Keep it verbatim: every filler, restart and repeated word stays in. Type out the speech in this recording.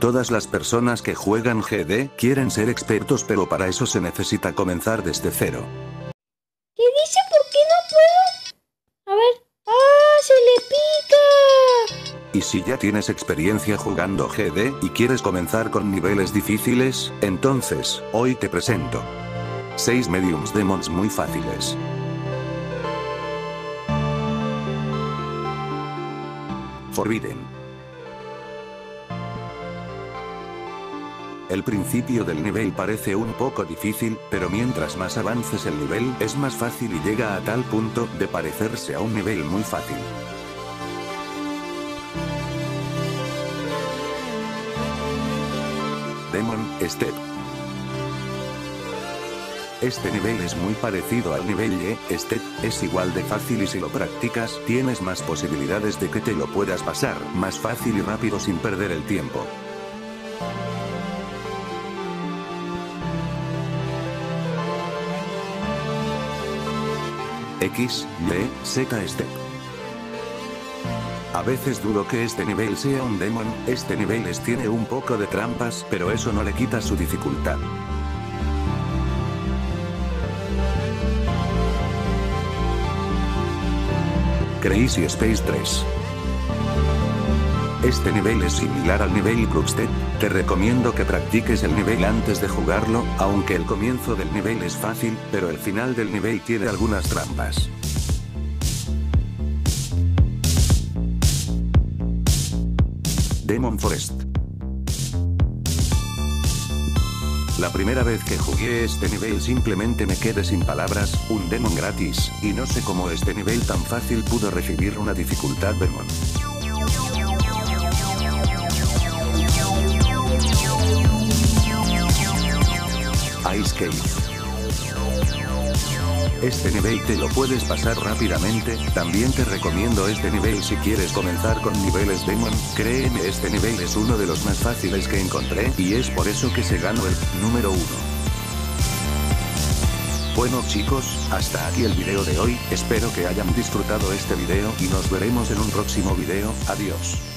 Todas las personas que juegan G D quieren ser expertos, pero para eso se necesita comenzar desde cero. ¿Qué dice? ¿Por qué no puedo? A ver. ¡Ah! ¡Se le pica! Y si ya tienes experiencia jugando G D y quieres comenzar con niveles difíciles, entonces, hoy te presento seis Mediums Demons muy fáciles. Forbidden. El principio del nivel parece un poco difícil, pero mientras más avances el nivel es más fácil y llega a tal punto de parecerse a un nivel muy fácil. Demon Step. Este nivel es muy parecido al nivel Y, Step, es igual de fácil y si lo practicas, tienes más posibilidades de que te lo puedas pasar más fácil y rápido sin perder el tiempo. X, Y, Z Step. A veces dudo que este nivel sea un demon, este nivel es tiene un poco de trampas, pero eso no le quita su dificultad. Crazy Space tres. Este nivel es similar al nivel Brookstep, te recomiendo que practiques el nivel antes de jugarlo, aunque el comienzo del nivel es fácil, pero el final del nivel tiene algunas trampas. Demon Forest. La primera vez que jugué este nivel simplemente me quedé sin palabras, un demon gratis, y no sé cómo este nivel tan fácil pudo recibir una dificultad demon. Ice Cave. Este nivel te lo puedes pasar rápidamente, también te recomiendo este nivel si quieres comenzar con niveles Demon, créeme este nivel es uno de los más fáciles que encontré y es por eso que se ganó el número uno. Bueno chicos, hasta aquí el video de hoy, espero que hayan disfrutado este video y nos veremos en un próximo video, adiós.